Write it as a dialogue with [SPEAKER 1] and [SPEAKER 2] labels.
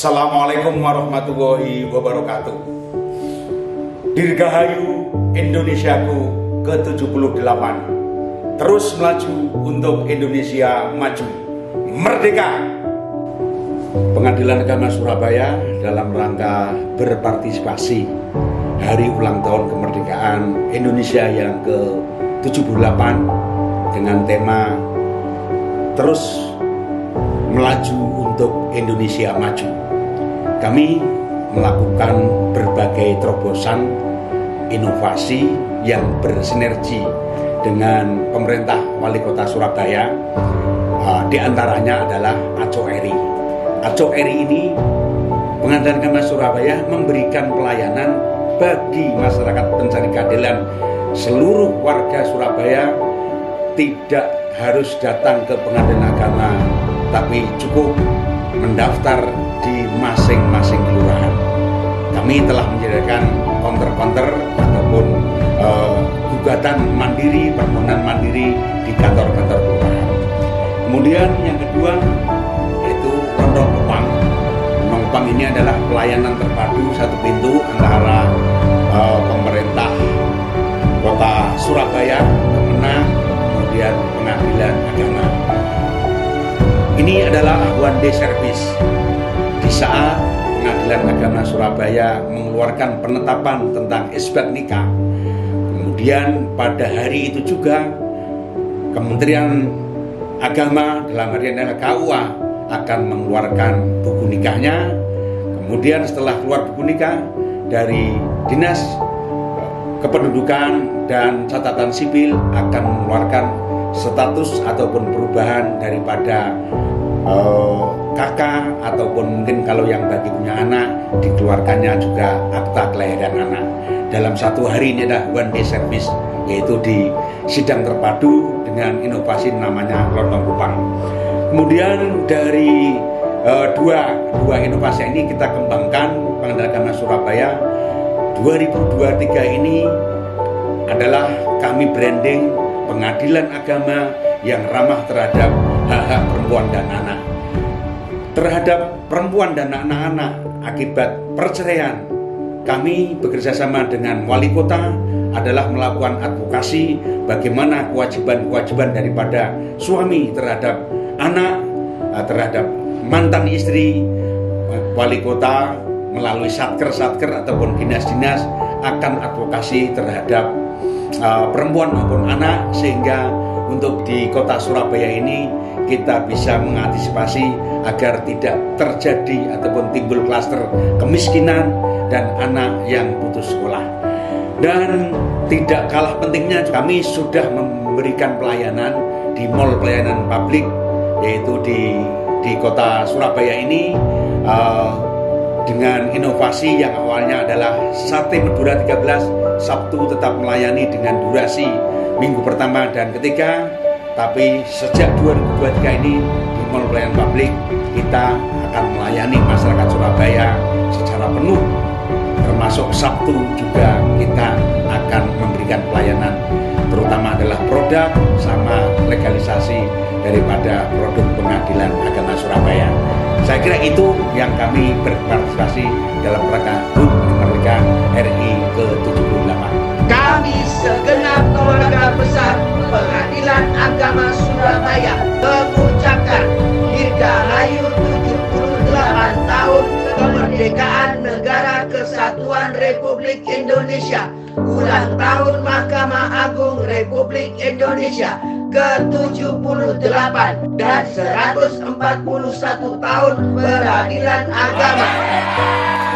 [SPEAKER 1] Assalamualaikum warahmatullahi wabarakatuh. Dirgahayu Indonesiaku ke-78, terus melaju untuk Indonesia maju, merdeka. Pengadilan Agama Surabaya dalam rangka berpartisipasi hari ulang tahun kemerdekaan Indonesia yang ke-78 dengan tema terus melaju untuk Indonesia maju. Kami melakukan berbagai terobosan inovasi yang bersinergi dengan pemerintah Wali Kota Surabaya. Di antaranya adalah Aco Eri. Aco Eri ini Pengadilan Agama Surabaya memberikan pelayanan bagi masyarakat pencari keadilan. Seluruh warga Surabaya tidak harus datang ke pengadilan agama, tapi cukup mendaftar di masing-masing kelurahan. Kami telah menyediakan counter-counter ataupun gugatan mandiri, permohonan mandiri di kantor-kantor kelurahan. Kemudian yang kedua yaitu Rondong Kupang. Rondong Kupang ini adalah pelayanan terpadu satu pintu antara pemerintah Kota Surabaya, Kemenang, kemudian Pengadilan Agama. Ini adalah one day service. Di saat Pengadilan Agama Surabaya mengeluarkan penetapan tentang isbat nikah, kemudian pada hari itu juga Kementerian Agama dalam hal ini KUA akan mengeluarkan buku nikahnya. Kemudian setelah keluar buku nikah dari Dinas Kependudukan dan Catatan Sipil akan mengeluarkan status ataupun perubahan daripada kakak ataupun mungkin kalau yang bagi punya anak dikeluarkannya juga akta kelahiran anak. Dalam satu hari ini ada one day service, yaitu di sidang terpadu dengan inovasi namanya Rondong Kupang. Kemudian dari dua inovasi ini kita kembangkan. Pengadilan Agama Surabaya 2023 ini adalah kami branding Pengadilan Agama yang ramah terhadap hak-hak perempuan dan anak. Terhadap perempuan dan anak-anak akibat perceraian, kami bekerjasama dengan Wali Kota adalah melakukan advokasi bagaimana kewajiban-kewajiban daripada suami terhadap anak, terhadap mantan istri. Wali Kota melalui satker ataupun dinas-dinas akan advokasi terhadap perempuan maupun anak, sehingga untuk di kota Surabaya ini kita bisa mengantisipasi agar tidak terjadi ataupun timbul klaster kemiskinan dan anak yang putus sekolah. Dan tidak kalah pentingnya kami sudah memberikan pelayanan di mall pelayanan publik, yaitu di kota Surabaya ini dengan inovasi yang awalnya adalah Sate Madura 13, Sabtu tetap melayani dengan durasi minggu pertama dan ketiga. Tapi sejak 2023 ini di mall pelayanan publik kita akan melayani masyarakat Surabaya secara penuh, termasuk Sabtu juga kita akan memberikan pelayanan, terutama adalah produk sama legalisasi daripada produk Pengadilan Agama Surabaya. Saya kira itu yang kami berpartisipasi dalam rangka HUT kemerdekaan RI ke-78.
[SPEAKER 2] Kami segenap keluarga besar Pengadilan Agama Surabaya mengucapkan Dirgahayu 78 tahun kemerdekaan Negara Kesatuan Republik Indonesia, ulang tahun Mahkamah Agung Republik Indonesia ke-78 dan 141 tahun Peradilan Agama.